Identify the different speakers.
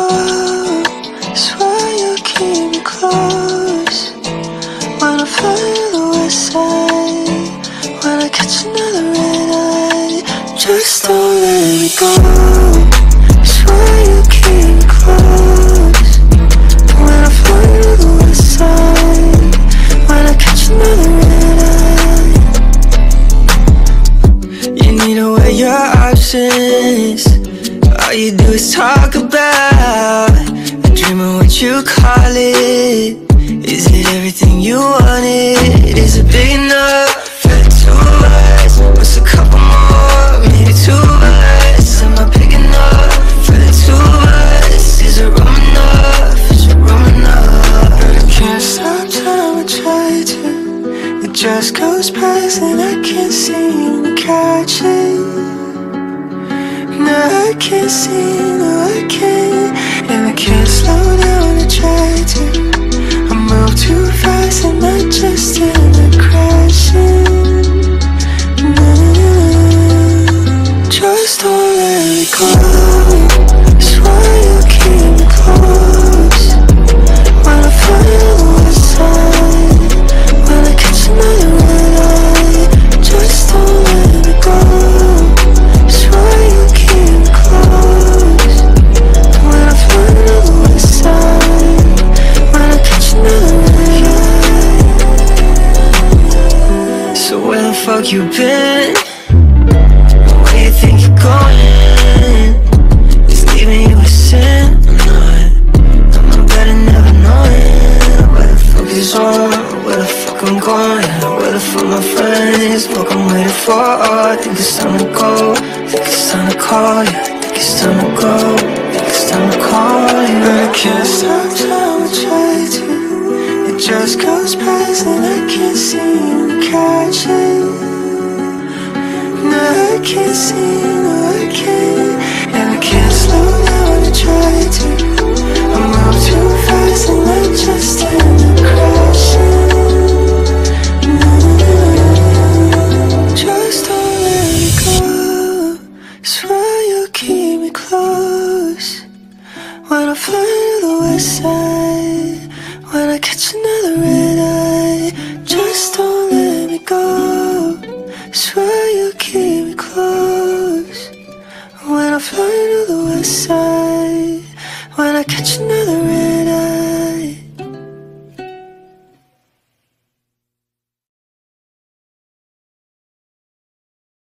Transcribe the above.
Speaker 1: go. Swear you keep me close. When I fly to the west side, when I catch another red eye, just don't let me go. Swear you keep me close. When I fly to the west side, when I catch another red eye. You need to weigh your options. All you do is talk about a dream of what you call it. Is it everything you wanted? Is it big enough for the two of us? What's a couple more, maybe 2 of us? Am I big enough for the 2 of us? Is it room enough? Is it room enough? But I can't stop time to try to. It just goes past and I can't seem to catch it. No, I can't see, no, I can't. And I can't slow down to try to. I move too fast and I just end up crashing. No, just don't let me go. Swear you keep me close. When I fly to the west side, when I catch another red eye, just don't let me go. Swear you keep me close. When I fly to the west side, when I catch another red eye. So where the fuck you been? Where you think you're going? Is leaving you a sin or not? I'm better never knowing. Where the fuck is on? Where the fuck I'm going? Where the fuck my friends? What I'm waiting for? I think it's time to go. Think it's time to call you. Think it's time to go. Think it's time to call you. But I can't stop time to try to. It just goes past and I can't seem to catch it. No, I can't see, no, I can't. And I can't slow down to try to. I move too fast and I just end up crashing. No, just don't let me go. Swear you'll keep me close. When I fly to the west side, when I catch another